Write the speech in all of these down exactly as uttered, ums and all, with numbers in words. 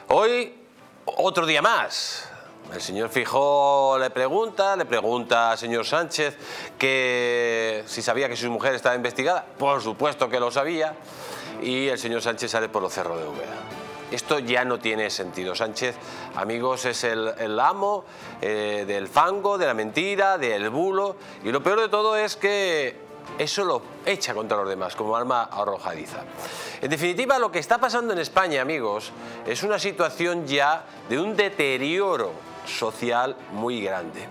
Hoy, otro día más. El señor Feijóo le pregunta, le pregunta al señor Sánchez que si sabía que su mujer estaba investigada. Por supuesto que lo sabía. Y el señor Sánchez sale por los cerros de Úbeda. Esto ya no tiene sentido. Sánchez, amigos, es el, el amo eh, del fango, de la mentira, del bulo. Y lo peor de todo es que eso lo echa contra los demás como arma arrojadiza. En definitiva, lo que está pasando en España, amigos, es una situación ya de un deterioro social muy grande.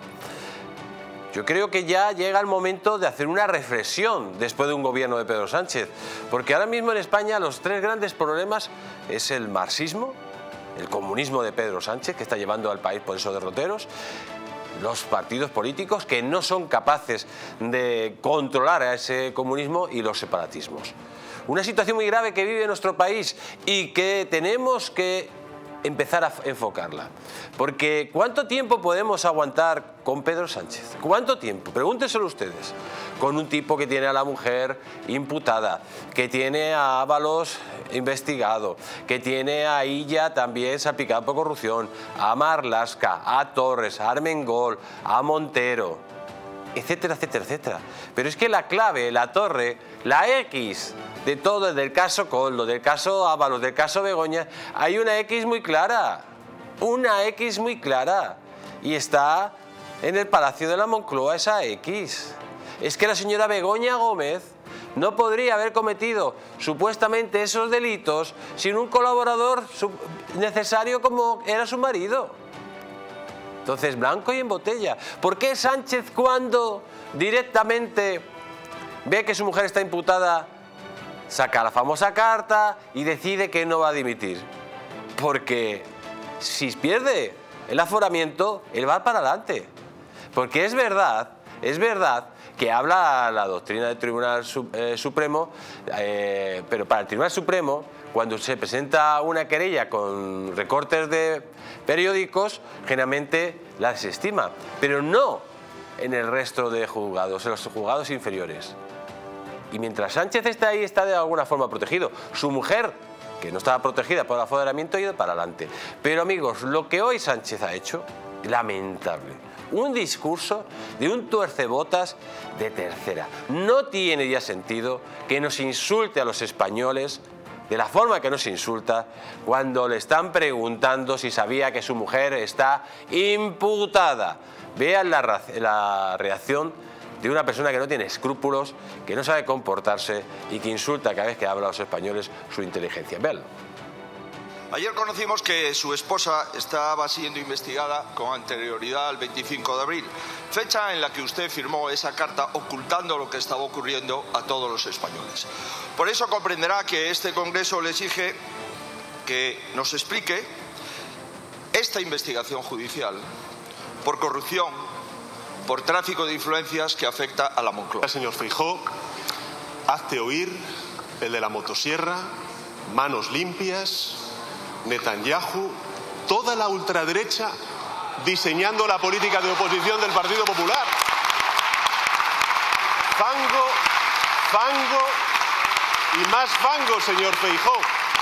Yo creo que ya llega el momento de hacer una reflexión después de un gobierno de Pedro Sánchez, porque ahora mismo en España los tres grandes problemas es el marxismo, el comunismo de Pedro Sánchez, que está llevando al país por esos derroteros, los partidos políticos que no son capaces de controlar a ese comunismo y los separatismos. Una situación muy grave que vive nuestro país y que tenemos que empezar a enfocarla. Porque ¿cuánto tiempo podemos aguantar con Pedro Sánchez? ¿Cuánto tiempo? Pregúntenselo ustedes. Con un tipo que tiene a la mujer imputada, que tiene a Ábalos investigado, que tiene a Illa también salpicado por corrupción, a Marlaska, a Torres, a Armengol, a Montero, etcétera, etcétera, etcétera. Pero es que la clave, la torre, la X de todo, del caso Coldo, del caso Ábalos, del caso Begoña, hay una X muy clara, una X muy clara, y está en el Palacio de la Moncloa esa X. Es que la señora Begoña Gómez no podría haber cometido supuestamente esos delitos sin un colaborador necesario como era su marido. Entonces, blanco y en botella. ¿Por qué Sánchez, cuando directamente ve que su mujer está imputada, saca la famosa carta y decide que no va a dimitir? Porque si pierde el aforamiento, él va para adelante. Porque es verdad, es verdad que habla la doctrina del Tribunal Supremo, eh, pero para el Tribunal Supremo, cuando se presenta una querella con recortes de periódicos, generalmente la desestima, pero no en el resto de juzgados, en los juzgados inferiores. Y mientras Sánchez está ahí, está de alguna forma protegido. Su mujer, que no estaba protegida por el apoderamiento, ha ido para adelante. Pero amigos, lo que hoy Sánchez ha hecho, lamentable. Un discurso de un tuercebotas de tercera. No tiene ya sentido que nos insulte a los españoles de la forma que nos insulta cuando le están preguntando si sabía que su mujer está imputada. Vean la, la reacción de una persona que no tiene escrúpulos, que no sabe comportarse y que insulta cada vez que habla a los españoles su inteligencia. Veanlo. Ayer conocimos que su esposa estaba siendo investigada con anterioridad al veinticinco de abril, fecha en la que usted firmó esa carta ocultando lo que estaba ocurriendo a todos los españoles. Por eso comprenderá que este Congreso le exige que nos explique esta investigación judicial por corrupción, por tráfico de influencias que afecta a la Moncloa. Señor Feijóo, hazte oír el de la motosierra, manos limpias, Netanyahu, toda la ultraderecha diseñando la política de oposición del Partido Popular. Fango, fango y más fango, señor Feijóo.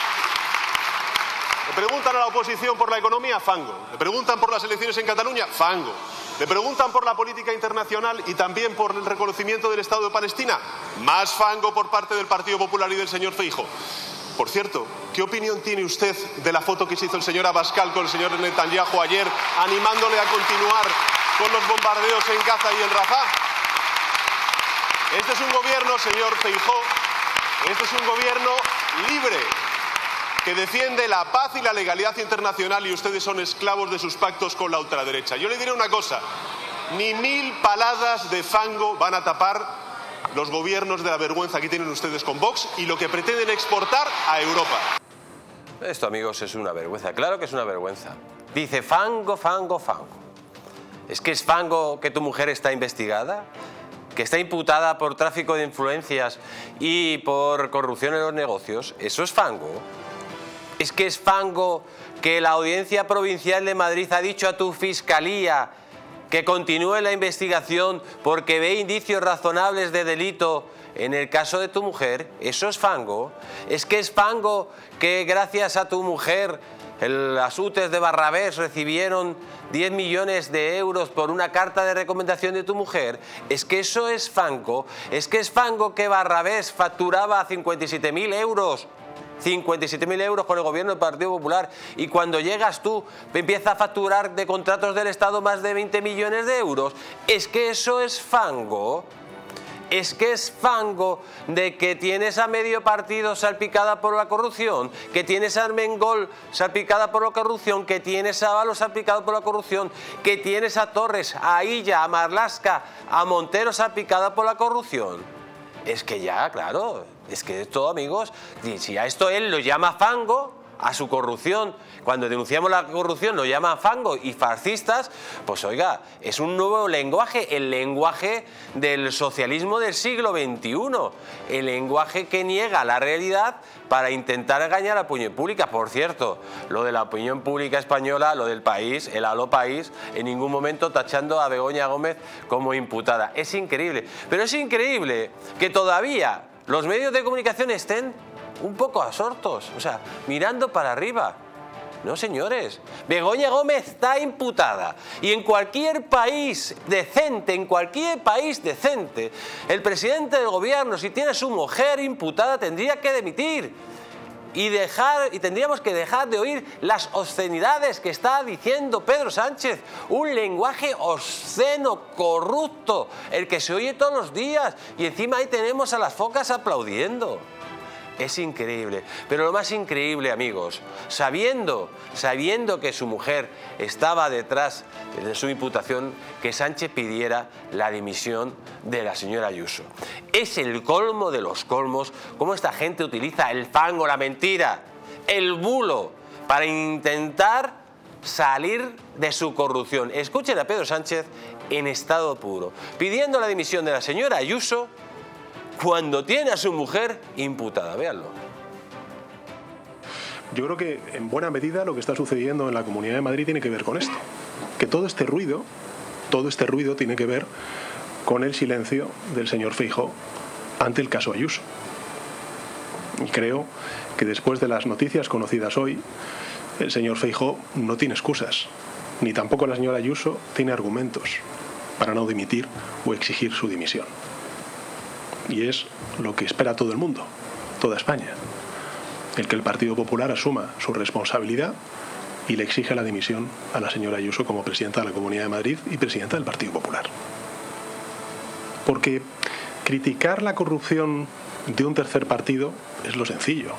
Le preguntan a la oposición por la economía, fango. Le preguntan por las elecciones en Cataluña, fango. Le preguntan por la política internacional y también por el reconocimiento del Estado de Palestina, más fango por parte del Partido Popular y del señor Feijóo. Por cierto, ¿qué opinión tiene usted de la foto que se hizo el señor Abascal con el señor Netanyahu ayer, animándole a continuar con los bombardeos en Gaza y en Rafah? Este es un gobierno, señor Feijóo, este es un gobierno libre, que defiende la paz y la legalidad internacional, y ustedes son esclavos de sus pactos con la ultraderecha. Yo le diré una cosa, ni mil paladas de fango van a tapar los gobiernos de la vergüenza que tienen ustedes con Vox y lo que pretenden exportar a Europa. Esto, amigos, es una vergüenza. Claro que es una vergüenza. Dice fango, fango, fango. ¿Es que es fango que tu mujer está investigada? ¿Que está imputada por tráfico de influencias y por corrupción en los negocios? ¿Eso es fango? ¿Es que es fango que la Audiencia Provincial de Madrid ha dicho a tu fiscalía que continúe la investigación porque ve indicios razonables de delito en el caso de tu mujer? ¿Eso es fango? ¿Es que es fango que gracias a tu mujer el, las U T Es de Barrabés recibieron diez millones de euros por una carta de recomendación de tu mujer. Es que eso es fango. Es que es fango que Barrabés facturaba cincuenta y siete mil euros. cincuenta y siete mil euros con el gobierno del Partido Popular, y cuando llegas tú empieza a facturar de contratos del Estado más de veinte millones de euros. Es que eso es fango. Es que es fango de que tienes a medio partido salpicada por la corrupción, que tienes a Armengol salpicada por la corrupción, que tienes a Ábalos salpicado por la corrupción, que tienes a Torres, a Illa, a Marlaska, a Montero salpicada por la corrupción. Es que ya, claro, es que es todo, amigos. Si a esto él lo llama fango, a su corrupción, cuando denunciamos la corrupción lo llama fango y fascistas, pues oiga, es un nuevo lenguaje, el lenguaje del socialismo del siglo veintiuno, el lenguaje que niega la realidad para intentar engañar a la opinión pública. Por cierto, lo de la opinión pública española, lo del país, el Aló País, en ningún momento tachando a Begoña Gómez como imputada. Es increíble, pero es increíble que todavía los medios de comunicación estén un poco absortos, o sea, mirando para arriba. No, señores, Begoña Gómez está imputada, y en cualquier país decente, en cualquier país decente, el presidente del gobierno, si tiene a su mujer imputada, tendría que dimitir y dejar, y tendríamos que dejar de oír las obscenidades que está diciendo Pedro Sánchez, un lenguaje obsceno, corrupto, el que se oye todos los días, y encima ahí tenemos a las focas aplaudiendo. Es increíble, pero lo más increíble, amigos, sabiendo, sabiendo que su mujer estaba detrás de su imputación, que Sánchez pidiera la dimisión de la señora Ayuso. Es el colmo de los colmos cómo esta gente utiliza el fango, la mentira, el bulo, para intentar salir de su corrupción. Escuchen a Pedro Sánchez en estado puro, pidiendo la dimisión de la señora Ayuso, cuando tiene a su mujer imputada. Véanlo. Yo creo que en buena medida lo que está sucediendo en la Comunidad de Madrid tiene que ver con esto. Que todo este ruido, todo este ruido tiene que ver con el silencio del señor Feijóo ante el caso Ayuso. Y creo que después de las noticias conocidas hoy, el señor Feijóo no tiene excusas, ni tampoco la señora Ayuso tiene argumentos para no dimitir o exigir su dimisión. Y es lo que espera todo el mundo, toda España, el que el Partido Popular asuma su responsabilidad y le exija la dimisión a la señora Ayuso como presidenta de la Comunidad de Madrid y presidenta del Partido Popular. Porque criticar la corrupción de un tercer partido es lo sencillo.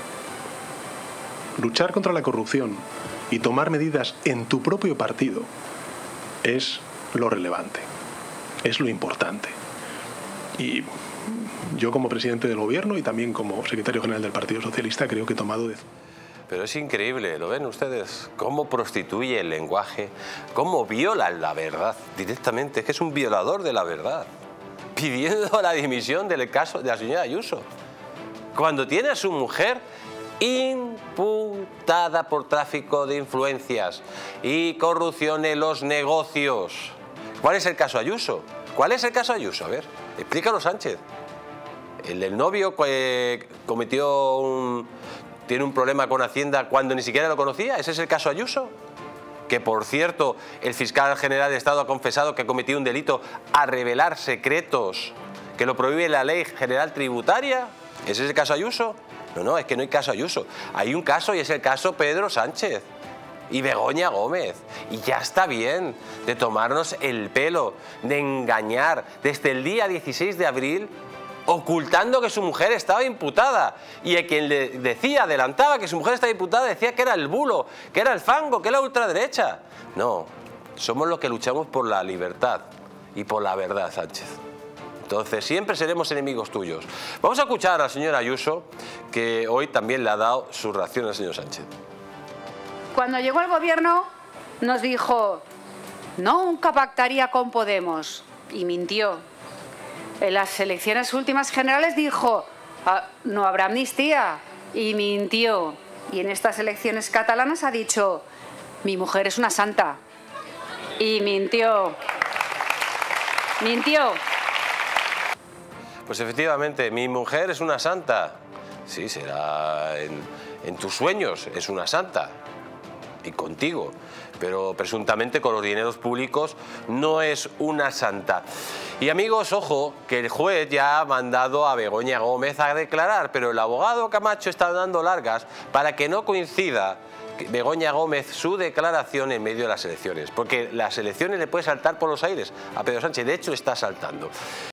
Luchar contra la corrupción y tomar medidas en tu propio partido es lo relevante, es lo importante. Y yo, como presidente del gobierno y también como secretario general del Partido Socialista, creo que he tomado... De... Pero es increíble, ¿lo ven ustedes? Cómo prostituye el lenguaje, cómo viola la verdad directamente. Es que es un violador de la verdad, pidiendo la dimisión del caso de la señora Ayuso, cuando tiene a su mujer imputada por tráfico de influencias y corrupción en los negocios. ¿Cuál es el caso Ayuso? ¿Cuál es el caso Ayuso? A ver, explícalo, Sánchez. El del novio que cometió un... tiene un problema con Hacienda cuando ni siquiera lo conocía. ¿Ese es el caso Ayuso? Que, por cierto, el fiscal general de Estado ha confesado que ha cometido un delito a revelar secretos que lo prohíbe la ley general tributaria. ¿Ese es el caso Ayuso? No, no, es que no hay caso Ayuso. Hay un caso y es el caso Pedro Sánchez y Begoña Gómez. Y ya está bien de tomarnos el pelo, de engañar desde el día dieciséis de abril, ocultando que su mujer estaba imputada. Y a quien le decía, adelantaba que su mujer estaba imputada, decía que era el bulo, que era el fango, que era la ultraderecha. No, somos los que luchamos por la libertad y por la verdad, Sánchez. Entonces siempre seremos enemigos tuyos. Vamos a escuchar a la señora Ayuso, que hoy también le ha dado su reacción al señor Sánchez. Cuando llegó al gobierno nos dijo, nunca pactaría con Podemos, y mintió. En las elecciones últimas generales dijo, ah, no habrá amnistía, y mintió. Y en estas elecciones catalanas ha dicho, mi mujer es una santa, y mintió. Mintió. Pues efectivamente, mi mujer es una santa. Sí, será en, en tus sueños, es una santa. y contigo, pero presuntamente con los dineros públicos no es una santa. Y amigos, ojo, que el juez ya ha mandado a Begoña Gómez a declarar, pero el abogado Camacho está dando largas para que no coincida Begoña Gómez su declaración en medio de las elecciones, porque las elecciones le puede saltar por los aires a Pedro Sánchez, de hecho está saltando.